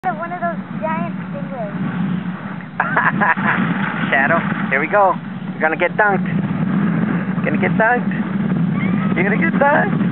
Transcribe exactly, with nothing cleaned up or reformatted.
One of those giant stingrays. Shadow, here we go. You're gonna get dunked. Gonna get dunked. You're gonna get dunked.